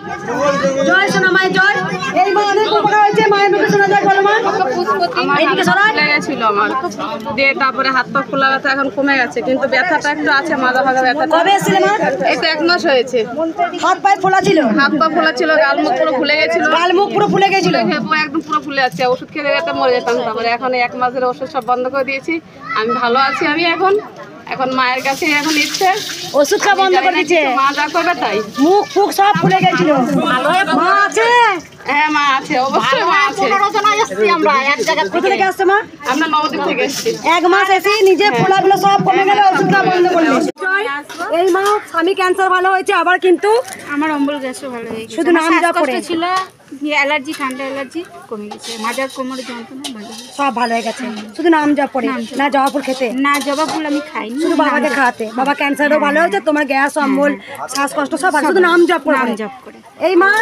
জয় সোনা মায়ের জয়। এই মা অনেক উপকার হয়েছে, মায়ের মুখে শোনা যায়, বলো মা। এদিকে লেগেছিল আমার দিয়ে, তারপরে হাত পা ফোলা ব্যথা এখন কমে গেছে, কিন্তু ব্যথাটা একটু আছে, মাজা ভাগা ব্যথা। কবে এসেছিলে মা? এই তো 1 মাস হয়েছে। হাত পায়ে ফোলা ছিল? হাত পা ফোলা ছিল, গাল মুখ পুরো ফুলে গেছিল। গাল মুখ পুরো ফুলে গেছিল? একদম পুরো ফুলে যাচ্ছে, ওষুধ খেতে খেতে মরে যেতাম। তারপরে এখন 1 মাসের ওষুধ সব বন্ধ করে দিয়েছি, আমি ভালো আছি। আমি এখন মায়ের কাছে এখন ইচ্ছে ওষুধ খাওয়া বন্ধ করে দিয়েছে, মা যা করবে তাই। মুখ ফুক সব ফুলে গেছিল। মা আছে? হ্যাঁ মা আছে, অবশ্যই মা আছে। 15 জন এসেছি আমরা এক জায়গা থেকে। কোথা থেকে আসছো মা? আমরা নবদ্বীপ থেকে এসেছি। 1 মাস এসে নিজে ফোলাগুলো সব কমে গেল, ওষুধ খাওয়া বন্ধ করলে। এই মা স্বামী ক্যান্সার ভালো হয়েছে, আবার কিন্তু আমার অম্বল গ্যাসও ভালো হয়ে গেছে। শুধু নাম যা পড়ে ছিল, অ্যালার্জি, ঠান্ডা অ্যালার্জি কমে গেছে, মাজার কোমরের যন্ত্রণা ভালো হয়েছে। সব ভালো হয়ে গেছে, শুধু নাম যা পড়ে। না জবা ফুল খেতে? না, জবা ফুল আমি খাইনি, শুধু বাবাকে খাওয়াতে। বাবা ক্যান্সারও ভালো হয়েছে, তোমার গ্যাস অম্বল শ্বাসকষ্ট সব ভালো, শুধু নাম জপ করে। নাম জপ করে। এই মা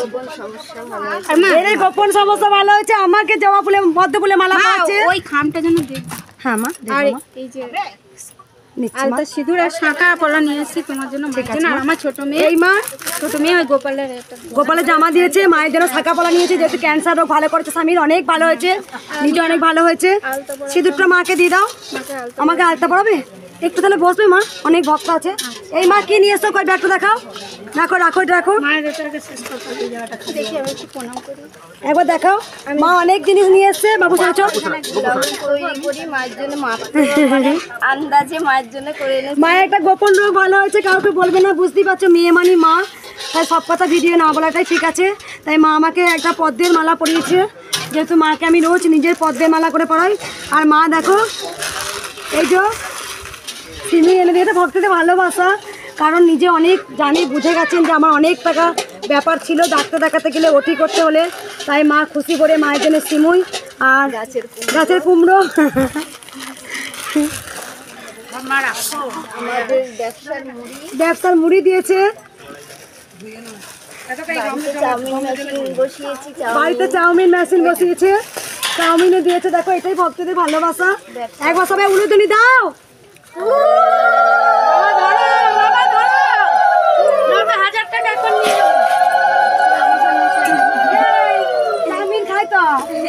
এর গোপন সমস্যা ভালো হয়েছে, আমাকে জবা ফুলে পদ্ম ফুলে মালা আছে। ওই খামটা যেন দেখ। হ্যাঁ মা, আর এই যে আলতা সিঁদুর আর শাঁখা পলা নিয়ে এসেছি তোমার জন্য, মায়ের জন্য। আর আমার ছোট মেয়ে, এই মা ছোট মেয়ে ওই গোপালের একটা গোপালের জামা দিয়েছে, মায়ের জন্য শাঁখা পলা নিয়েছে, যেহেতু ক্যান্সার রোগ ভালো করেছে, স্বামীর অনেক ভালো হয়েছে, নিজে অনেক ভালো হয়েছে। সিঁদুরটা মাকে দিয়ে দাও, আমাকে আলতা পড়াবে একটু, তাহলে বসবে মা, অনেক ভক্ত আছে। এই মা কি নিয়ে এসছো, কই ব্যাগটা দেখাও। রাখো রাখো, এটা রাখো। মায়ের এটাকে শেষ করতে জায়গাটা দেখি আমি একটু প্রণাম করি। একবার দেখাও, মা অনেক জিনিস নিয়ে এসছে। বাবু চলো চল। তৈরি করি মায়ের জন্য, আন্দাজে মায়ের জন্য করে এনেছি। মায়ের একটা গোপন রোগ ভালো হয়েছে, কাউকে বলবে না, বুঝতেই পারছো, মেয়ে মানি মা, তাই সব কথা ভিডিও না বলাটাই ঠিক আছে। তাই মা আমাকে একটা পদ্মের মালা পরিয়েছে, যেহেতু মাকে আমি রোজ নিজের পদ্মের মালা করে পরাই। আর মা দেখো এই যে সিমি এনে দিয়েছে, ভক্তদের ভালোবাসা, কারণ নিজে অনেক জানি, বুঝে গেছেন যে আমার অনেক টাকা ব্যাপার ছিল, ডাক্তার দেখাতে গেলে ওটি করতে হলে, তাই মা খুশি করে মায়ের জন্য সিমুই আর গাছের কুমড়ো ব্যবসার মুড়ি দিয়েছে। বাড়িতে চাউমিন মেশিন বসিয়েছে, চাউমিনও দিয়েছে। দেখো এটাই ভক্তদের ভালোবাসা। একবার সবাই উলুধ্বনি দাও। চাউমিন খাই তো,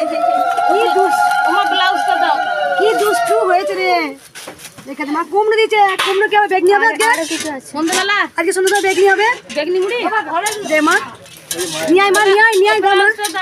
কি দুষ্টু হয়েছে রে। দেখে মা কুমড়ো দিয়েছে, কুমড়ো কি হবে, বেগনি হবে আজকে? সন্ধ্যাবেলা আজকে সন্ধ্যাবেলা বেগনি হবে, বেগনি মুড়ি দে মা, নিয়ে আয় মা, নিয়ে আয়, নিয়ে আয় মা।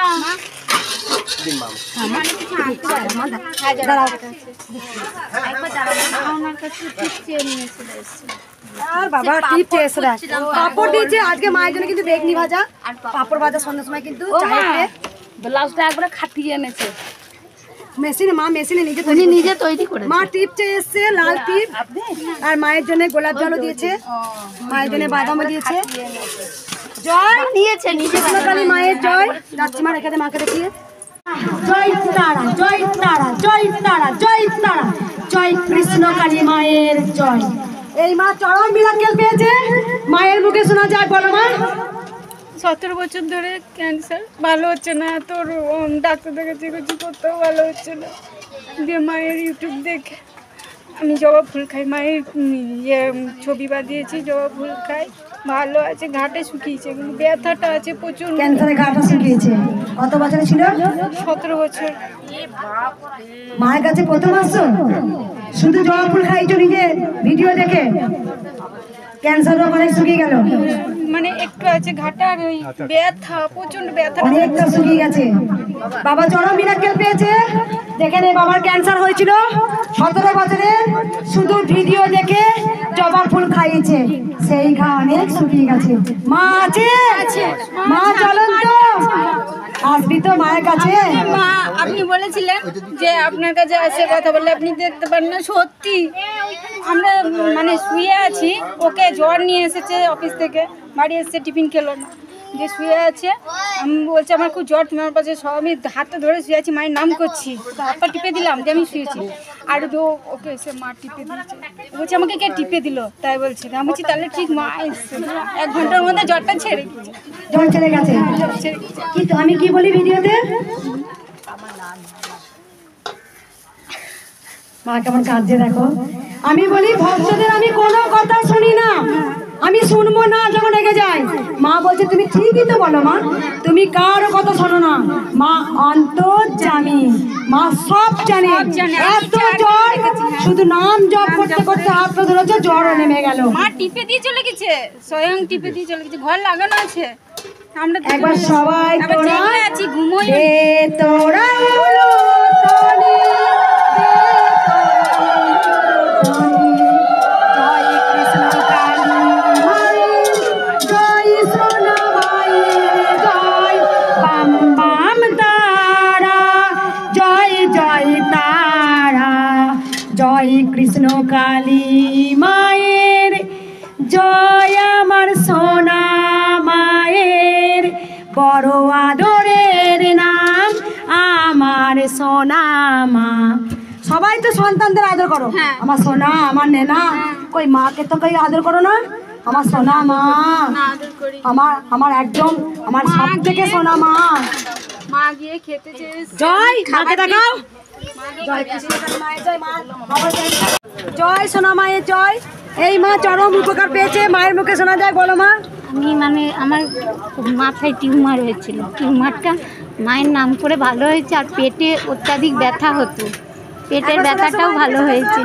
আর বাবা টিপ চেয়েছে, পাপড় দিয়েছে আজকে মায়ের জন্য, কিন্তু বেগনি ভাজা আর পাপড় ভাজা সন্ধ্যার সময় কিন্তু চাইতে। ব্লাউজটা একবার খাটিয়ে এনেছে মেশিনে, মা মেশিনে নিজে তৈরি করে। মা টিপ চেয়ে এসছে, লাল টিপ, আর মায়ের জন্য গোলাপ জলও দিয়েছে, মায়ের জন্য বাদামও দিয়েছে। জয় নিয়েছে নিজে কৃষ্ণকালী মায়ের জয়। যাচ্ছি মা, রেখে দে মাকে দেখিয়ে। জয় তারা, জয় তারা, জয় তারা, জয় তারা, জয় কৃষ্ণকালী মায়ের জয়। এই মা চরম মিরাকেল পেয়েছে, মায়ের মুখে শোনা যায়, বলো মা। 17 বছর ধরে ক্যান্সার, ভালো হচ্ছে না, তোর ডাক্তার দেখাচ্ছি, কিছু করতেও ভালো হচ্ছে না। দিয়ে মায়ের ইউটিউব দেখে আমি জবা ফুল খাই, মায়ের ছবি বাঁধিয়েছি, জবা ফুল খাই, ভালো আছে। ঘাটে শুকিয়েছে কিন্তু ব্যথাটা আছে প্রচুর। ক্যান্সারে গাটা শুকিয়েছে। কত বছরে ছিল? 17 বছর। মায়ের কাছে প্রথম আসছো, শুধু জবা ফুল খাইছো নিজে ভিডিও দেখে, ক্যান্সার রোগ অনেক শুকিয়ে গেল, মানে একটু আছে ঘাটার ওই ব্যথা, প্রচন্ড ব্যথা, অনেকটা শুকিয়ে গেছে। বাবা চরম মিরাকেল পেয়েছে। দেখে নে, বাবার ক্যান্সার হয়েছিল 17 বছরে, শুধু ভিডিও দেখে জবা ফুল খাইয়েছে, সেই ঘা অনেক শুকিয়ে গেছে। মা আছে, মা চলেন তো, আসবি তো মায়ের কাছে। মা আপনি বলেছিলেন যে আপনার কাছে এসে কথা বললে আপনি দেখতে পারেন না, সত্যি আমরা মানে শুয়ে আছি, ওকে জ্বর নিয়ে এসেছে অফিস থেকে, বাড়ি এসেছে, টিফিন খেলো না, যে শুয়ে আছে। আমি বলছি আমার খুব জ্বর, তুমি আমার পাশে, সব আমি হাতটা ধরে শুয়ে আছি, মায়ের নাম করছি, হাত পা টিপে দিলাম যে আমি শুয়েছি, আর ওকে এসে মা টিপে দিয়েছে। বলছি আমাকে কে টিপে দিল, তাই বলছি। আমি বলছি তাহলে ঠিক মা এসছে, 1 ঘন্টার মধ্যে জ্বরটা ছেড়ে গেছে, জ্বর ছেড়ে গেছে। কিন্তু আমি কি বলি ভিডিওতে, মা কেমন কাঁদছে দেখো। আমি বলি ভক্তদের আমি কোনো কথা শুনি না, আমি শুনবো না যখন রেগে যাই। মা বলছে তুমি ঠিকই তো বলো মা, তুমি কারো কথা শোনো না। মা অন্তর্যামী, মা সব জানে। এত জ্বর, শুধু নাম জপ করতে করতে হাত পা ধরেছে, জ্বরও নেমে গেল। মা টিপে দিয়ে চলে গেছে, স্বয়ং টিপে দিয়ে চলে গেছে, ঘর লাগানো আছে। আমরা একবার সবাই তোরা আছি, ঘুমোই। দে তোরা হলো তনি, জয় কৃষ্ণ কালী মায়ের, জয় সোনা মায়ের, জয় বাম বাম তারা, জয় জয় তারা, জয় কৃষ্ণ কালী মায়ের, জয় আমার সোনা মায়ের, বড় আদরের নাম আমার সোনা মা। সবাই তো সন্তানদের আদর করো, আমার সোনা, আমার নেনা। কই মাকে তো কই আদর করো না? আমার সোনা মা, আমার একদম আমার সব থেকে সোনা মা। মা গিয়ে খেতে চেয়েছে। জয় মাকে দেখাও, জয় কৃষ্ণ মায়ের জয়, মা বাবার জয়, জয় সোনা মায়ের জয়। এই মা চরম উপকার পেয়েছে, মায়ের মুখে শোনা যায়, বলো মা। আমি মানে আমার মাথায় টিউমার হয়েছিল, টিউমারটা মায়ের নাম করে ভালো হয়েছে। আর পেটে অত্যাধিক ব্যথা হতো, পেটের ব্যথাটাও ভালো হয়েছে।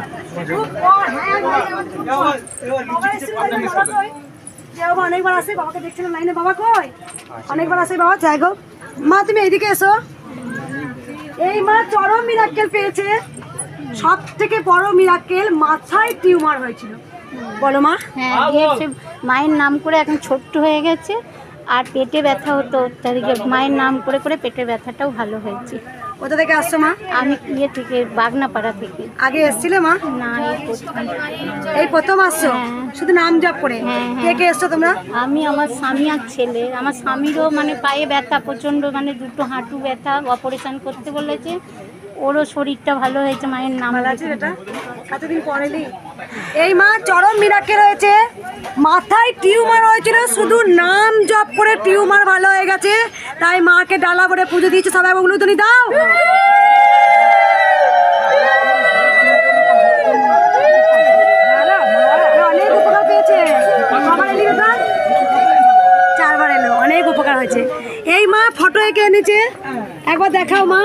অনেকবার আসে, বাবাকে দেখছিলাম লাইনে, বাবা কই? অনেকবার আসে বাবা, যাই গো। মা তুমি এইদিকে এসো। এই মা চরম মিরাক্কেল পেয়েছে, সব থেকে বড় মিরাক্কেল, মাথায় টিউমার হয়েছিল, বলো মা। হ্যাঁ, দিয়েছে। মায়ের নাম করে এখন ছোট্ট হয়ে গেছে। আর পেটে ব্যথা হতো অত্যাধিক, মায়ের নাম করে করে পেটের ব্যথাটাও ভালো হয়েছে। কোথা থেকে আসছো মা? আমি ইয়ে থেকে, বাগনাপাড়া থেকে। আগে এসছিলে মা? না, এই প্রথম। এই প্রথম আসছো? শুধু নাম জপ করে? কে কে এসছো তোমরা? আমি, আমার স্বামী আর ছেলে। আমার স্বামীরও মানে পায়ে ব্যথা প্রচণ্ড, মানে দুটো হাঁটু ব্যথা, অপারেশন করতে বলেছে। ওরও শরীরটা ভালো হয়েছে মায়ের নাম। ভালো আছে এটা? এতদিন পরেলি এই মা চরম মিরাক্কেল হয়েছে, মাথায় টিউমার হয়েছিল, শুধু নাম জপ করে টিউমার ভালো হয়ে গেছে। তাই মাকে ডালা ভরে পুজো দিয়েছে, সবাই ওগুলো তুমি দাও। অনেক উপকার পেয়েছে, কবার এলি বেটা? 4 বার এলো, অনেক উপকার হয়েছে। এই মা ফটো এঁকে এনেছে, একবার দেখাও মা।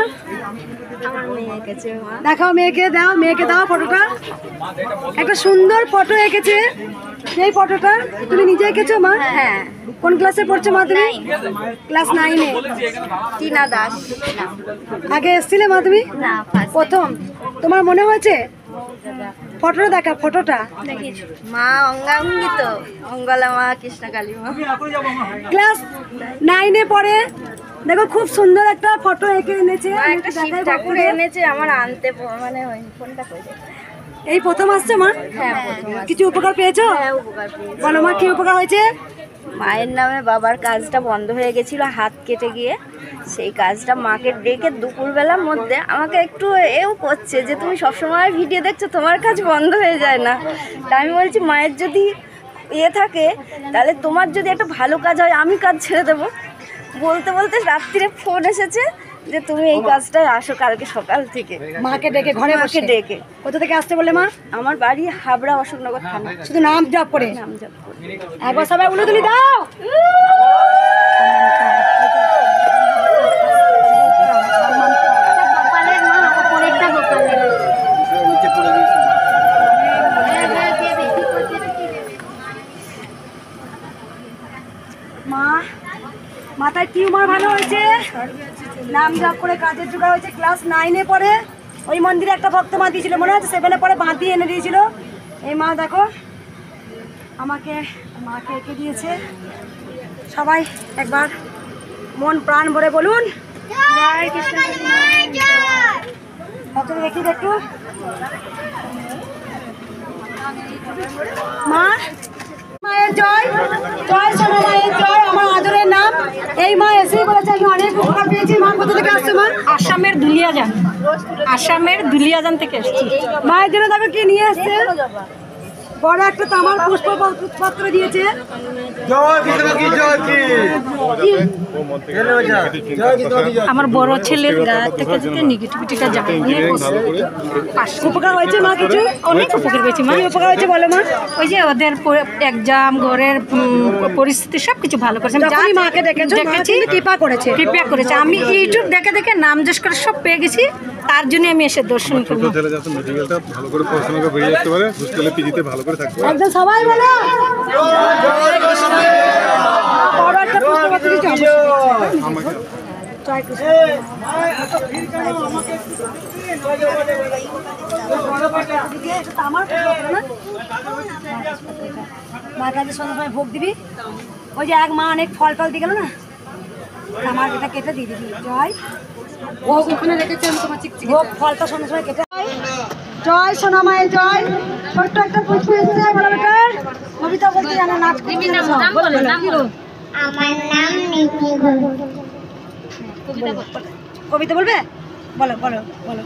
দেখাও মেয়েকে, দাও মেয়েকে, দাও ফটোটা। একটা সুন্দর ফটো এঁকেছে, এই ফটোটা তুমি নিজে এঁকেছো মা? হ্যাঁ। কোন ক্লাসে পড়ছো মা তুমি? ক্লাস 9-এ। টিনা দাস। আগে এসছিলে মা তুমি? না, প্রথম। তোমার মনে হয়েছে? ফটোটা দেখা, ফটোটা। মা অঙ্গাঙ্গি তো, অঙ্গলা মা, কৃষ্ণ কালী মা। ক্লাস 9-এ পড়ে, দেখো খুব সুন্দর একটা ফটো এঁকে এনেছে। একটা শিব ঠাকুর এনেছে, আমার আনতে মানে ফোনটা করে। এই প্রথম আসছে মা? হ্যাঁ, কিছু উপকার পেয়েছো? উপকার পেয়েছি। বলো মা কি উপকার হয়েছে? মায়ের নামে বাবার কাজটা বন্ধ হয়ে গেছিল, হাত কেটে গিয়ে। সেই কাজটা মাকে ডেকে দুপুরবেলার মধ্যে আমাকে একটু এও করছে যে তুমি সবসময় ভিডিও দেখছো, তোমার কাজ বন্ধ হয়ে যায় না। তা আমি বলছি মায়ের যদি থাকে, তাহলে তোমার যদি একটা ভালো কাজ হয়, আমি কাজ ছেড়ে দেবো। বলতে বলতে রাত্রিরে ফোন এসেছে যে তুমি এই কাজটায় আসো কালকে সকাল থেকে। মাকে ডেকে ঘরে বসে ডেকে। কোথা থেকে আসতে বলে মা? আমার বাড়ি হাবড়া, অশোকনগর থানা। শুধু নাম জপ করে? নাম জপ করে। একবার সবাই উলো তুলি দাও। গোপালের মা, ওপরেরটা গোপালের। মা মাথায় টিউমার ভালো হয়েছে, নাম জপ করে কাজের জোগাড় হয়েছে। ক্লাস 9-এ পড়ে, ওই মন্দিরে একটা ভক্ত মা দিয়েছিল, মনে হচ্ছে 7-এ পড়ে বাঁধি এনে দিয়েছিল। এই মা দেখো আমাকে, মাকে এঁকে দিয়েছে। সবাই একবার মন প্রাণ ভরে বলুন জয় কৃষ্ণ। ভক্তকে দেখি একটু। মা মায়ের জয়, জয় সোনা মায়ের জয়, আমার আদরের নাম। এই মা এসেই বলেছে আমি অনেক উপকার পেয়েছি। মা কোথা থেকে আসছে মা? আসামের দুলিয়াজান, আসামের দুলিয়াজান থেকে এসেছি। মায়ের জন্য দেখো কি নিয়ে এসছে, বড় একটা তামার পুষ্পপত্র দিয়েছে। আমার বড় ছেলের গা থেকে যদি নেগেটিভিটিটা যায় উপকার হয়েছে মা কিছু? অনেক উপকার পেয়েছি মা। কি উপকার হয়েছে বলো মা? ওই যে ওদের এক্সাম ঘরের পরিস্থিতি সব কিছু ভালো করেছে। আমি যখনই মাকে ডেকেছো, মা কিন্তু কৃপা করেছে। প্রিপেয়ার করেছে। আমি ইউটিউব দেখে দেখে নাম যশ করে সব পেয়ে গেছি, তার জন্য আমি এসে দর্শন করবো। ছেলে যাতে মেডিকেলটা ভালো করে পড়াশোনা করে বেরিয়ে আসতে পারে, হোস্টেলে পিজিতে ভালো করে থাকতে পারে। একদম সবাই বলো বড় একটা পুষ্পবতী দিতে হবে। জয় কৃষ্ণ। আমার মার কাছে সন্ধ্যার সময় ভোগ দিবি। ওই যে এক মা অনেক ফল টল দিয়ে গেল না, আমার এটা কেটে দিয়ে দিবি। জয় ভোগ ওখানে রেখেছি আমি, তোমার চিকচিক ভোগ ফলটা সন্ধ্যার সময় কেটে। জয় সোনা মায়ের জয়। ছোট্ট একটা পুষ্প এসেছে বলো বেটার। কবিতা বলতে জানো, নাচ করতে জানো। বলো আমার নাম নিকি ঘোষ। কবিতা বলবে? বলো বলো বলো।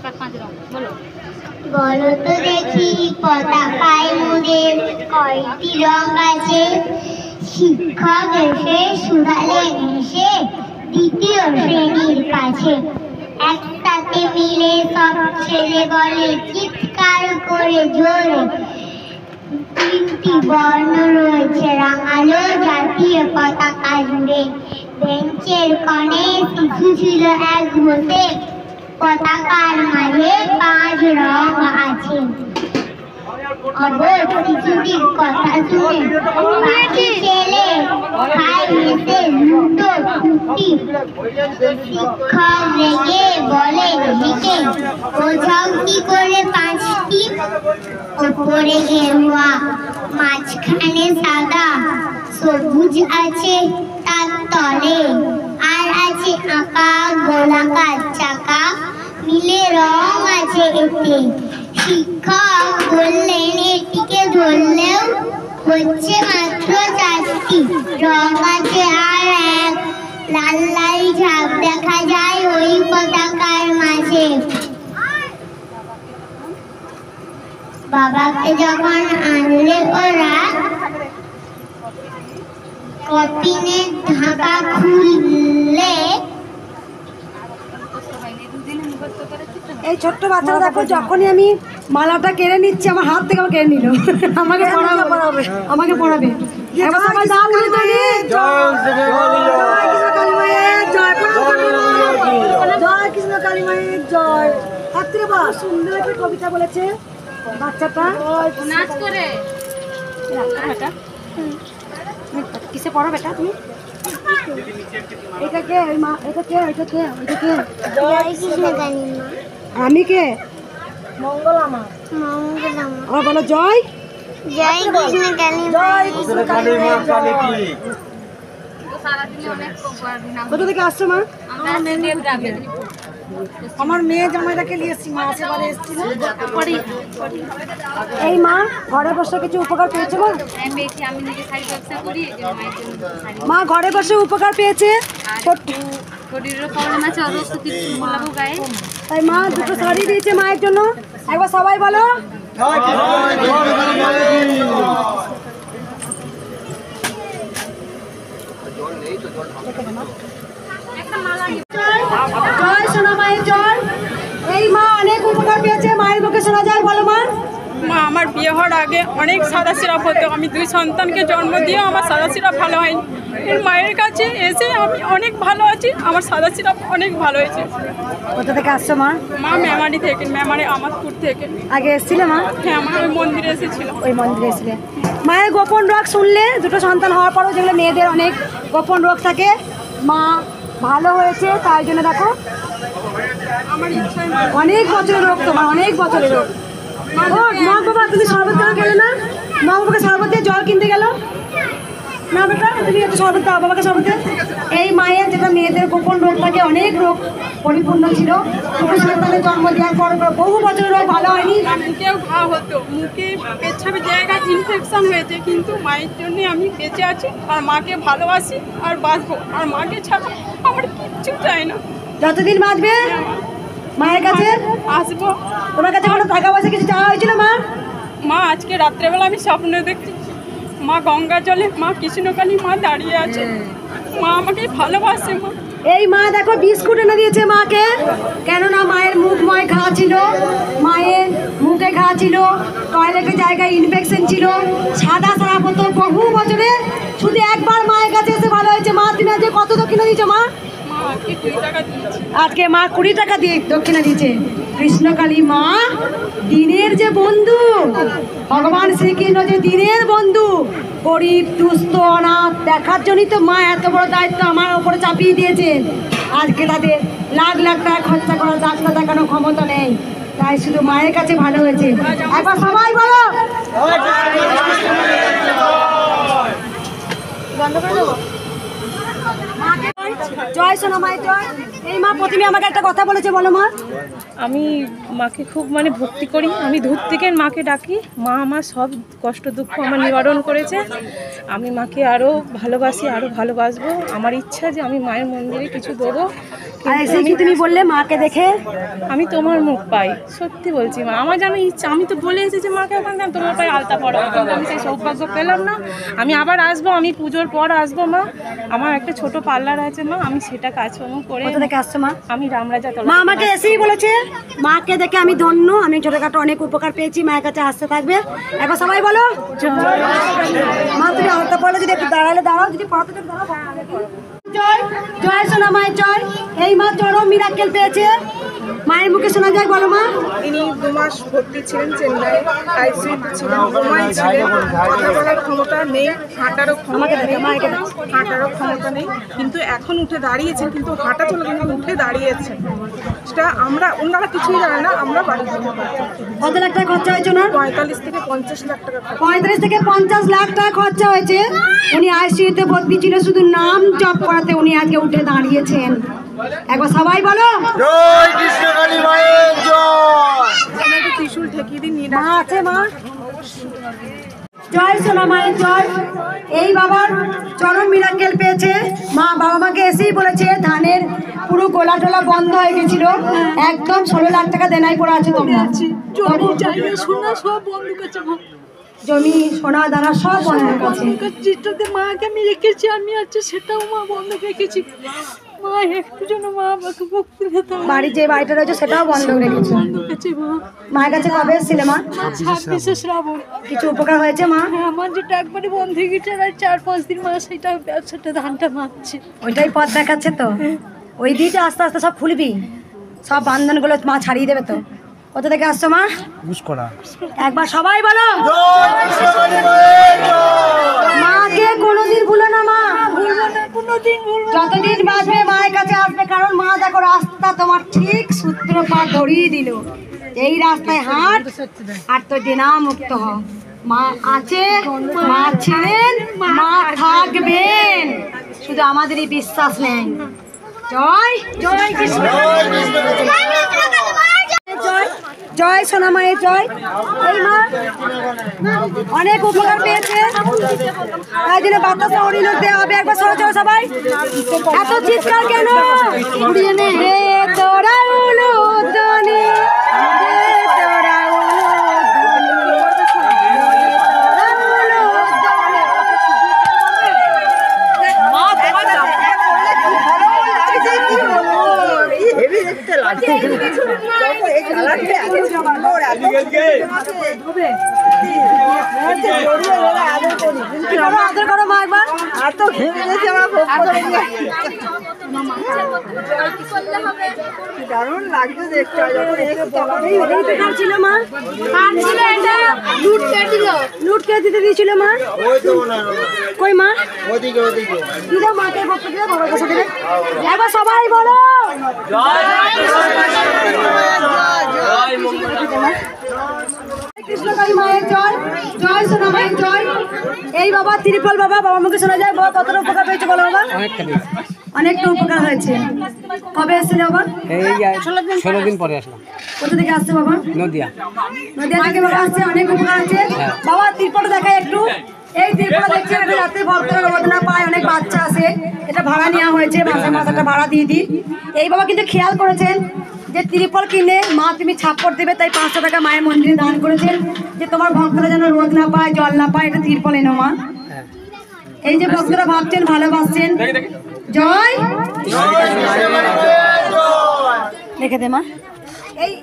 বলো তো দেখি পতাকায় মোদের কয়টি রং আছে? শিক্ষক এসে শুধালেন এসে দ্বিতীয় শ্রেণীর কাছে। একসাথে মিলে সব ছেলে বলে চিৎকার করে জোরে, তিনটি বর্ণ রয়েছে রাঙালো জাতীয় পতাকা জুড়ে। বেঞ্চের কোণে শিশু ছিল এক বসে, পতাকার মাঝে 5 রং আছে। অবশ্য শিশুটির কথা শুনে পাখি ছেলে খাই এসে লুটো ফুটি। শিক্ষক রেগে বলে দিকে বোঝাও কি করে 5টি? ওপরে গেরুয়া, মাঝখানে সাদা, সবুজ আছে তার তলে, আর আছে আঁকা গোলাকার চাকা, নীলে রং আছে এতে। শিক্ষক বললেন এটিকে ধরলেও হচ্ছে মাত্র 4টি রং আছে, আর এক লাল লাল ঝাপ দেখা যায় ওই পতাকার মাঝে। বাবাকে যখন আনলে ওরা, কপিনের ঢাকা খুললে, এই ছোট্ট বাচ্চারা দেখো, যখনই আমি মালাটা কেড়ে নিচ্ছি আমার হাত থেকে আমার কেড়ে নিল। আমাকে পড়াবে, আমাকে পড়াবে। এবার সবাই দাও বলে তৈরি। জয় কৃষ্ণ কালী মায়ের জয়। জয় কৃষ্ণ কালী মায়ের জয়। ছাত্রী বা সুন্দর একটা কবিতা বলেছে বাচ্চাটা, নাচ করে। কিসে পড়ো বেটা তুমি? এটা কে? ওই মা এটা কে? ওইটা কে? ওইটা কে? জয় কৃষ্ণ কালী মা। আমি কে? মঙ্গলামা। আমার বলো জয়। জয় কৃষ্ণ কালী মা। জয় কৃষ্ণ কালী মা। কোথা থেকে আসছো মা? আমার মেয়ে জামাইটাকে নিয়ে এসছি, মা সেবারে এসেছিল। এই মা ঘরে বসে কিছু উপকার পেয়েছে মা? আমি নিজে শাড়ি ব্যবসা করি, মা ঘরে বসে উপকার পেয়েছে। শরীরের প্রবলেম আছে, ওর ওষুধ কিছু বলাবো গায়ে। তাই মা দুটো শাড়ি দিয়েছে মায়ের জন্য। একবার সবাই বলো জয় সোনা মায়ের জয়। এই মা অনেক উপকার পেয়েছে, মায়ের মুখে শোনা যায়। বলো মা। মা আমার বিয়ে হওয়ার আগে অনেক সাদা সিরাপ হতো, আমি 2 সন্তানকে জন্ম দিয়েও আমার সাদা সিরাপ ভালো হয়নি। এর মায়ের কাছে এসে আমি অনেক ভালো আছি, আমার সাদা সিরাপ অনেক ভালো হয়েছে। কোথা থেকে আসছো মা? মা মেমারি থেকে, মেমারি আমাদপুর থেকে। আগে এসেছিলে মা? হ্যাঁ, আমার ওই মন্দিরে এসেছিল। ওই মন্দিরে এসেছিলে। মায়ের গোপন রোগ শুনলে, দুটো সন্তান হওয়ার পরও যেগুলো মেয়েদের অনেক গোপন রোগ থাকে, মা ভালো হয়েছে। তাই জন্য দেখো আমার ইচ্ছায় অনেক বছরের রোগ, তোমার অনেক বছরের রোগ। ও মা বাবা তুমি শরবত কেন খেলে না? মা বাবাকে শরবত দিয়ে জল কিনতে গেল না বেটা, তুমি একটু শরবত দাও বাবাকে শরবত। এই মায়ের যেটা মেয়েদের গোপন রোগ থাকে, অনেক রোগ পরিপূর্ণ ছিল, দুটো সন্তানের জন্ম দেওয়ার পর বহু বছরের রোগ ভালো হয়নি। মুখেও ঘা হতো, মুখে পেচ্ছাপের জায়গায় ইনফেকশন হয়েছে, কিন্তু মায়ের জন্য আমি বেঁচে আছি, আর মাকে ভালোবাসি আর বাঁচবো, আর মাকে ছাড়া আমার কিচ্ছু চাই না। যতদিন বাঁচবে মায়ের কাছে আসবো। তোমার কাছে কোনো টাকা পয়সা কিছু চাওয়া হয়েছিল মা? মা আজকে রাত্রেবেলা আমি স্বপ্ন দেখছি, মা গঙ্গা জলে মা কৃষ্ণকালী মা দাঁড়িয়ে আছে, মা আমাকে ভালোবাসে মা। এই মা দেখো বিস্কুট এনে দিয়েছে মাকে, কেননা মায়ের মুখময় ঘা ছিল, মায়ের মুখে ঘা ছিল, টয়লেটের জায়গায় ইনফেকশন ছিল, সাদা সারা হতো বহু বছরে, শুধু একবার মায়ের কাছে এসে ভালো হয়েছে। মা তুমি আজকে কত দক্ষিণা দিয়েছো মা? আজকে মা 20 টাকা দিয়ে দক্ষিণা দিয়েছে। কৃষ্ণকালী মা দিনের যে বন্ধু, ভগবান শ্রীকৃষ্ণ যে দিনের বন্ধু, গরিব দুস্থ অনাথ দেখার জন্যই তো মা এত বড় দায়িত্ব আমার উপরে চাপিয়ে দিয়েছেন। আজকে তাদের লাখ লাখ টাকা খরচা করার ডাক্তার দেখানোর ক্ষমতা নেই, তাই শুধু মায়ের কাছে ভালো হয়েছে। একবার সবাই বলো বন্ধ করে দেবো। জয় সোনা মায়ের জয়। এই মা প্রথমে আমাকে একটা কথা বলেছে, বলো মা। আমি মাকে খুব মানে ভক্তি করি, আমি দূর থেকে মাকে ডাকি। মা আমার সব কষ্ট দুঃখ আমার নিবারণ করেছে। আমি মাকে আরও ভালোবাসি, আরও ভালোবাসবো। আমার ইচ্ছা যে আমি মায়ের মন্দিরে কিছু দেবো। তুমি বললে মাকে দেখে আমি তোমার মুখ পাই, সত্যি বলছি মা, আমার যেন ইচ্ছা। আমি তো বলে এসেছি মাকে ওখানে তোমার পায়ে আলতা পড়ো, কিন্তু আমি সেই সৌভাগ্য পেলাম না। আমি আবার আসবো, আমি পুজোর পর আসবো মা। আমার একটা ছোট পার্লার আছে মা, আমি সেটা কাজকর্ম করে। কোথা থেকে আসছো মা? আমি রামরাজা। মা আমাকে এসেই বলেছে মাকে দেখে আমি ধন্য, আমি ছোটখাটো অনেক উপকার পেয়েছি, মায়ের কাছে আসতে থাকবে। একবার সবাই বলো মা। তুমি আলতা পড়লে যদি একটু দাঁড়ালে দাঁড়াও, যদি পড়াতে দাঁড়াও। জয় জয় সোনা মায়ের জয়। এই মা চরম মিরাক্কেল পেয়েছে, মায়ের মুখে শোনা যায়, বলো মা। তিনি 2 মাস ভর্তি ছিলেন চেন্নাই, আইসিইউতে ছিলেন, ঘুমায় ছিলেন, কথা বলার ক্ষমতা নেই, হাঁটারও ক্ষমতা নেই, কিন্তু এখন উঠে দাঁড়িয়েছেন, কিন্তু হাঁটা চলে কিন্তু উঠে দাঁড়িয়েছেন। সেটা আমরা, ওনারা কিছুই জানে না, আমরা বাড়ি থেকে। কত লাখ টাকা খরচা হয়েছে না? 45 থেকে 50 লাখ টাকা। 45 থেকে 50 লাখ টাকা খরচা হয়েছে। উনি আইসিইউতে ভর্তি ছিল, শুধু নাম জপ করাতে উনি আজকে উঠে দাঁড়িয়েছেন। একবার সবাই বলো জয় কৃষ্ণকালী মায়ের জয়। আমাকে ত্রিশূল ঠেকিয়ে দিন নিয়ে মা আছে মা। জয় সোনা মায়ের জয়। এই বাবার চরম মিরাক্কেল পেয়েছে। মা বাবা মাকে এসেই বলেছে ধানের পুরো গোলা টোলা বন্ধ হয়ে গেছিল, একদম 16 লাখ টাকা দেনাই পড়ে আছে তোমরা। সোনা সব বন্ধ করছে, জমি সোনা দানা সব বন্ধ আছে। যেটাতে মাকে আমি রেখেছি, আমি আছে সেটাও মা বন্ধ রেখেছি। মা একটু জন্য মা আমাকে ভক্তি পেতাম। বাড়ি যে বাড়িটা রয়েছে সেটাও বন্ধ রেখেছে। মায়ের কাছে কবে এসেছিলে মা? 26শে শ্রাবণ। কিছু উপকার হয়েছে মা? আমার যেটা একবারে বন্ধ হয়ে গেছে, আর 4-5 দিন মা সেটা ব্যবসাটা ধানটা মারছে। ওইটাই পথ দেখাচ্ছে তো, ওই দিকে আস্তে আস্তে সব খুলবি, সব বান্ধনগুলো মা ছাড়িয়ে দেবে তো। কোথা থেকে আসছো মা? একবার সবাই বলো মাকে কোনোদিন ভুলো না মা, যতদিন বাঁচবে মায়ের কাছে আসবে, কারণ মা দেখো রাস্তা তোমার ঠিক সূত্রপাত ধরিয়ে দিল। এই রাস্তায় হাঁট আর তো দিনা মুক্ত হ। মা আছে, মা ছিলেন, মা থাকবেন, শুধু আমাদেরই বিশ্বাস নেই। জয় জয় কৃষ্ণ, জয় জয় সোনা মায়ের জয়। এই মা অনেক উপকার পেয়েছে, তাই জন্য বাতাসা হরিণক দেওয়া হবে। একবার সরে চলো সবাই। এত চিৎকার কেন? রে তোরা উলুধ্বনি, রে তোরা আদর করো মা একবার। আর তো দারুণ লাগছে দেখতে। ছিল মা, লুট কে দিতে দিয়েছিল মা? কই মা? মাকে ভক্ত দিয়ে বড় বসে দেবে। একবার সবাই বলো কৃষ্ণকালী মায়ের জয়, জয় সোনা মায়ের জয়। এই বাবা ত্রিফল বাবা, বাবা মুখে শোনা যায়। বাবা কতটা উপকার পেয়েছে বলো বাবা? অনেকটা উপকার হয়েছে। কবে এসেছিলে বাবা? 16 দিন পরে আসলাম। কোথা থেকে আসছে বাবা? নদিয়া। নদিয়া থেকে বাবা আসছে, অনেক উপকার আছে। বাবা ত্রিপল দেখায় একটু। এই ত্রিপল দেখছি একটা রাতে ভক্তরা রোদ না পায়, অনেক বাচ্চা আছে, এটা ভাড়া নেওয়া হয়েছে, মাসাটা ভাড়া দিয়ে দিই। এই বাবা কিন্তু খেয়াল করেছেন যে ত্রিপল কিনে মা তুমি ছাপ্পড় দেবে, তাই 500 টাকা মায়ের মন্দিরে দান করেছেন যে তোমার ভক্তরা যেন রোদ না পায়, জল না পায়, এটা ত্রিপল এনো মা। এই যে ভক্তরা ভাবছেন ভালোবাসছেন, জয় দেখে দে মা, এই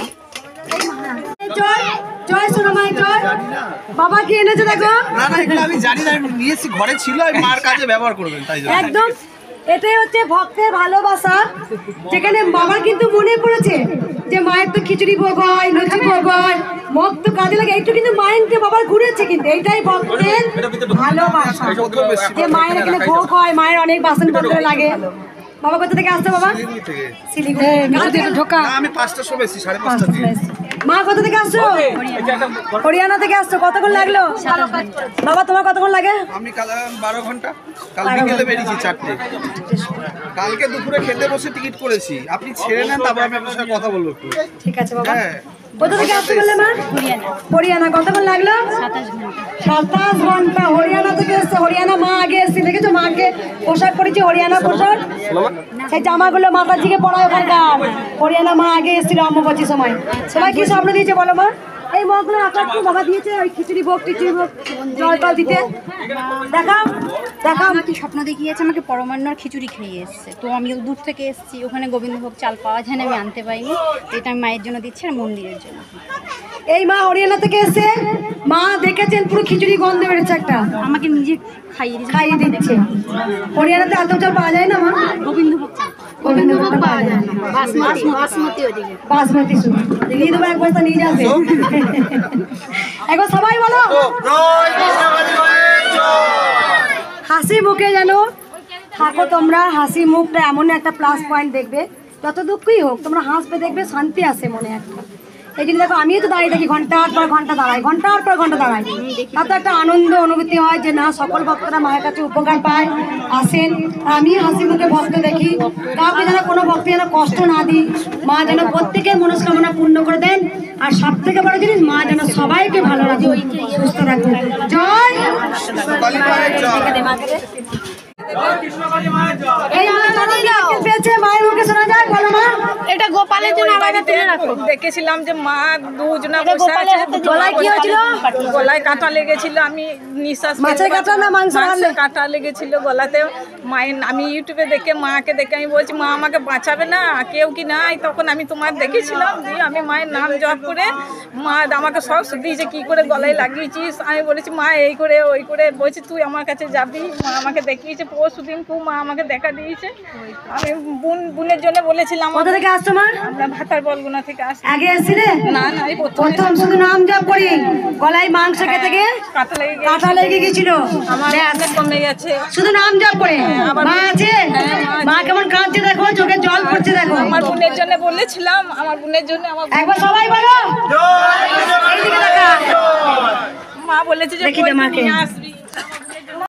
জয় জয় সোনামাই জয়। বাবা কি এনেছে দেখো। না না এগুলো আমি জানি না, আমি নিয়েছি ঘরে ছিল, আমি মার কাছে ব্যবহার করবেন তাই জন্য। একদম এটাই হচ্ছে ভক্তের ভালোবাসা, যেখানে বাবার কিন্তু মনে পড়েছে যে মায়ের তো খিচুড়ি ভোগ হয়, লুচি ভোগ হয়, মগ তো কাজে লাগে, একটু কিন্তু মাইন্ডে বাবার ঘুরেছে, কিন্তু এইটাই ভক্তের ভালোবাসা যে মায়ের এখানে ভোগ হয়, মায়ের অনেক বাসন পত্র লাগে। বাবা কোথা থেকে আসছে বাবা? শিলিগুড়ি ঢোকা। আমি 5টার সময় এসেছি, 5:30 থেকে। মা কোথা থেকে আসছো? হরিয়ানা থেকে আসছো। কতক্ষণ লাগলো বাবা তোমার? কতক্ষণ লাগে? আমি কাল 12 ঘন্টা, কাল বিকেলে বেরিয়েছি 4টে। কালকে দুপুরে খেতে বসে টিকিট করেছি, আপনি ছেড়ে নেন তারপর আমি আপনার সাথে কথা বলবো একটু। ঠিক আছে বাবা। কোথা থেকে আসছো বললে মা? হরিয়ানা। কতক্ষণ লাগলো? 27 ঘন্টা। হরিয়ানা থেকে এসছে। হরিয়ানা মা আগে এসছে, দেখেছো মাকে পোশাক পরেছে, হরিয়ানা পোশাক, সেই জামাগুলো মাতাজিকে পরায় ওখানকার। হরিয়ানা মা আগে এসেছিল অম্বুবাচীর সময়। সবাই কি স্বপ্ন দিয়েছে বলো মা? এই মগগুলো আপনার বাবা দিয়েছে, ওই খিচুড়ি ভোগ টিচুড়ি ভোগ জল টল দিতে। দেখাও দেখাও। আমাকে স্বপ্ন দেখিয়েছে, আমাকে পরমান্নর খিচুড়ি খেয়ে এসছে। তো আমি দূর থেকে এসেছি, ওখানে গোবিন্দভোগ চাল পাওয়া যায় না, আমি আনতে পারিনি। তো এটা আমি মায়ের জন্য দিচ্ছি আর মন্দিরের জন্য। এই মা হরিয়ানা থেকে এসে মা দেখেছেন পুরো খিচুড়ি গন্ধ বেরোচ্ছে একটা, আমাকে নিজে খাইয়ে দিচ্ছে। হরিয়ানাতে আতপ চাল পাওয়া যায় না মা? গোবিন্দভোগ চাল, গোবিন্দভোগ পাওয়া যায় না, বাসমতি ওদিকে বাসমতি শুধু দিয়ে দেবো, এক বস্তা নিয়ে যাবে। একবার সবাই বলো হাসি মুখে যেন থাকো তোমরা। হাসি মুখটা এমন একটা প্লাস পয়েন্ট, দেখবে যত দুঃখই হোক তোমরা হাসবে, দেখবে শান্তি আসে মনে একটা। এই জন্য দেখো আমিও তো দাঁড়িয়ে থাকি, ঘন্টার পর ঘন্টা দাঁড়াই, ঘন্টার পর ঘন্টা দাঁড়াই, তাতে একটা আনন্দ অনুভূতি হয় যে না সকল ভক্তরা মায়ের কাছে উপকার পায়, আসেন। আমি হাসি মুখে ভক্ত দেখি, কাউকে যেন কোনো ভক্ত যেন কষ্ট না দিই, মা যেন প্রত্যেকের মনস্কামনা পূর্ণ করে দেন। আর সব থেকে বড় জিনিস, মা যেন সবাইকে ভালো রাখে, সুস্থ রাখবে। জয় মায়ের মুখে শোনা যায়, বলো মা। এটা গোপালের জন্য দেখেছিলাম যে মা দুজনা বসে আছে, গলায় কি হয়েছিল? গলায় কাঁটা লেগেছিল, আমি নিঃশ্বাস মাছের কাঁটা না মাংসের কাঁটা লেগেছিল গলাতে। মায়ের আমি ইউটিউবে দেখে মাকে দেখে আমি বলছি মা আমাকে বাঁচাবে না, কেউ কি নাই? তখন আমি তোমার দেখেছিলাম, দিয়ে আমি মায়ের নাম জপ করে মা আমাকে সব দিয়েছে, কি করে গলায় লাগিয়েছিস। আমি বলেছি মা এই করে ওই করে, বলছি তুই আমার কাছে যাবি। মা আমাকে দেখিয়েছে, পরশুদিন খুব মা আমাকে দেখা দিয়েছে। আমি বোনের জন্য বলেছিলাম। কোথা থেকে আসছো মা? আমরা ভাতার বলগুনা থেকে আসছি। আগে এসেছিলে? না না, এই প্রথম শুধু নাম জপ করি, গলায় মাংস খেতে গিয়ে কাঁটা লেগে গেছিল, আমার অনেক কমে গেছে শুধু নাম জপ করে। মা আছে? মা কেমন কাঁদছে দেখো, চোখে জল পড়ছে দেখো। আমার বোনের জন্য বলেছিলাম, আমার বোনের জন্য আমার একবার সবাই বলো এইদিকে দেখা। মা বলেছে যে দেখি দে মাকে। আসবি।